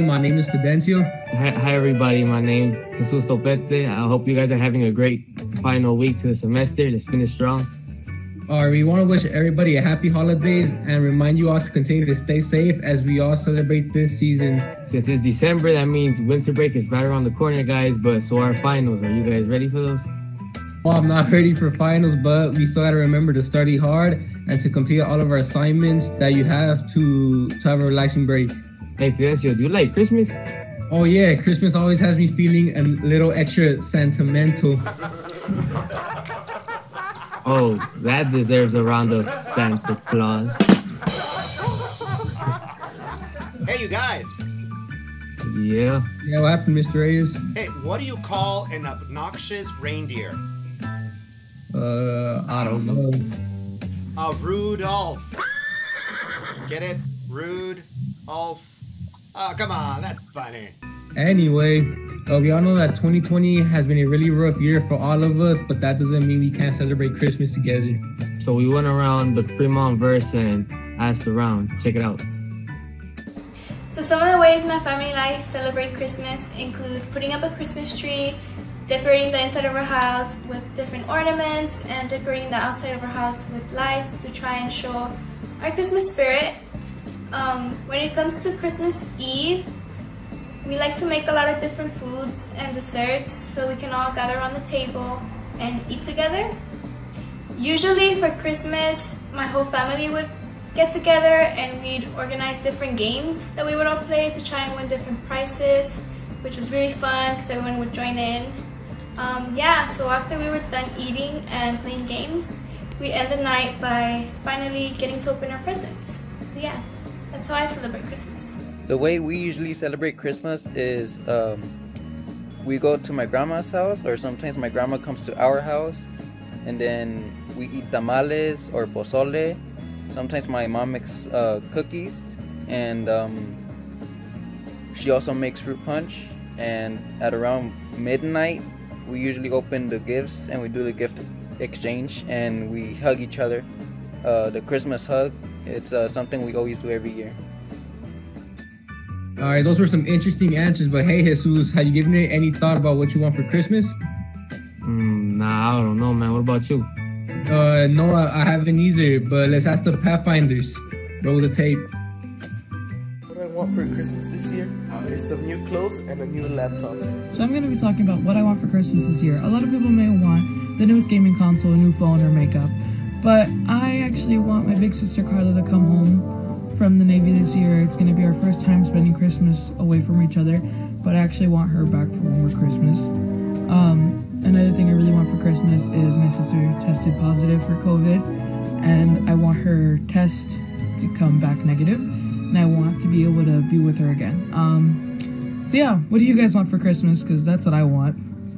My name is Fidencio. Hi everybody, my name's Jesus Topete. I hope you guys are having a great final week to the semester. Let's finish strong. We want to wish everybody a happy holidays and remind you all to continue to stay safe as we all celebrate this season. Since it's December, that means winter break is right around the corner, guys, but so are finals. Are you guys ready for those? Well, I'm not ready for finals, but we still got to remember to study hard and to complete all of our assignments that you have to have a relaxing break. Hey, Fidencio, do you like Christmas? Oh yeah, Christmas always has me feeling a little extra sentimental. Oh, that deserves a round of Santa Claus. Hey, you guys. Yeah? Yeah, what happened, Mr. Reyes? Hey, what do you call an obnoxious reindeer? I don't know. A Rudolph. Get it? Rudolph. Oh, come on, that's funny. Anyway, we all know that 2020 has been a really rough year for all of us, but that doesn't mean we can't celebrate Christmas together. So we went around the Fremont verse and asked around. Check it out. So some of the ways my family and I celebrate Christmas include putting up a Christmas tree, decorating the inside of our house with different ornaments, and decorating the outside of our house with lights to try and show our Christmas spirit. When it comes to Christmas Eve, we like to make a lot of different foods and desserts so we can all gather around the table and eat together. Usually for Christmas, my whole family would get together and we'd organize different games that we would all play to try and win different prizes, which was really fun because everyone would join in. So after we were done eating and playing games, we'd end the night by finally getting to open our presents. So yeah, that's how I celebrate Christmas. The way we usually celebrate Christmas is we go to my grandma's house, or sometimes my grandma comes to our house, and then we eat tamales or pozole. Sometimes my mom makes cookies, and she also makes fruit punch. And at around midnight, we usually open the gifts and we do the gift exchange and we hug each other. The Christmas hug, it's something we always do every year. All right, those were some interesting answers, but hey, Jesus, have you given it any thought about what you want for Christmas? Nah, I don't know, man. What about you? No, I haven't either, but let's ask the Pathfinders. Roll the tape. What I want for Christmas this year is some new clothes and a new laptop. So I'm going to be talking about what I want for Christmas this year. A lot of people may want the newest gaming console, a new phone, or makeup. But I actually want my big sister Carla to come home from the Navy this year. It's going to be our first time spending Christmas away from each other, but I actually want her back for one more Christmas. Another thing I really want for Christmas is my sister tested positive for COVID, and I want her test to come back negative, and I want to be able to be with her again. So yeah, what do you guys want for Christmas? Because that's what I want.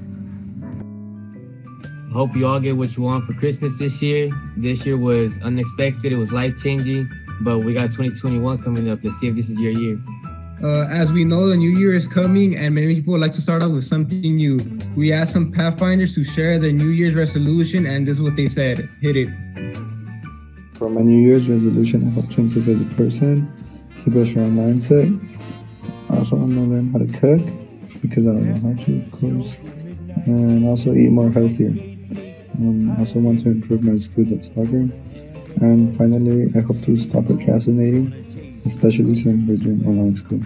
Hope you all get what you want for Christmas this year. This year was unexpected, it was life-changing, but we got 2021 coming up. Let's see if this is your year. As we know, the new year is coming and many people like to start off with something new. We asked some Pathfinders to share their New Year's resolution, and this is what they said. Hit it. For my New Year's resolution, I hope to improve as a person, keep a strong mindset. I also want to learn how to cook, because I don't know how to, of course. And also eat more healthier. I also want to improve my skills at soccer. And finally, I hope to stop procrastinating, especially since we're doing online school.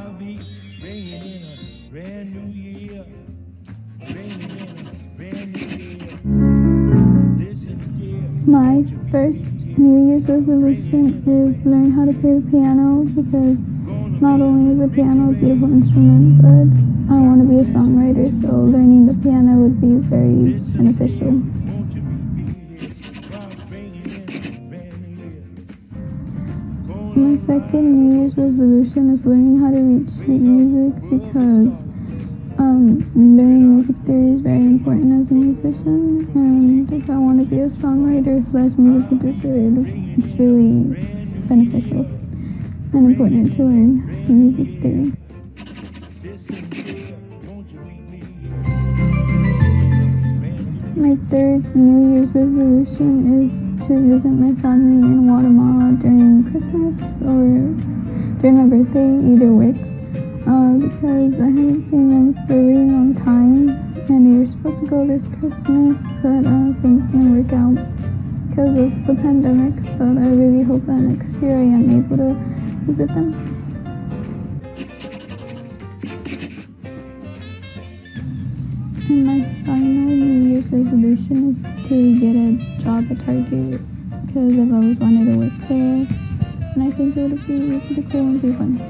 My first New Year's resolution is learn how to play the piano, because not only is the piano a beautiful instrument, but I want to be a songwriter, so learning the piano would be very beneficial. My second New Year's resolution is learning how to read sheet music, because learning music theory is very important as a musician, and if I want to be a songwriter / music producer, it's really beneficial and important to learn music theory. My third New Year's resolution is to visit my family in Guatemala during Christmas or during my birthday. Either works. because I haven't seen them for a really long time, and we were supposed to go this Christmas, but things didn't work out because of the pandemic. But I really hope that next year I am able to visit them. And my final New Year's resolution is to get a job at Target because I've always wanted to work there, and I think it would be pretty cool and be fun.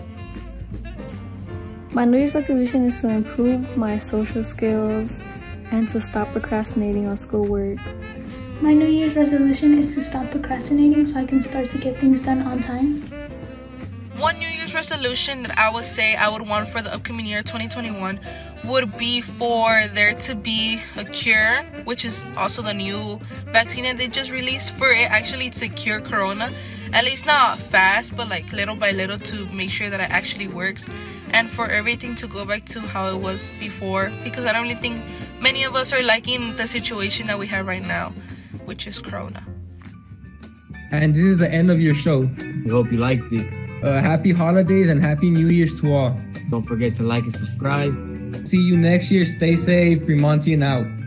My New Year's resolution is to improve my social skills and to stop procrastinating on schoolwork. My New Year's resolution is to stop procrastinating so I can start to get things done on time. One New Year's resolution that I would say I would want for the upcoming year 2021 would be for there to be a cure, which is also the new vaccine that they just released, for it actually to cure corona, at least not fast, but like little by little, to make sure that it actually works, and for everything to go back to how it was before, because I don't really think many of us are liking the situation that we have right now, which is corona. And this is the end of your show. We hope you liked it. Happy holidays and happy New Year's to all. Don't forget to like and subscribe. See you next year. Stay safe. Fremontian out.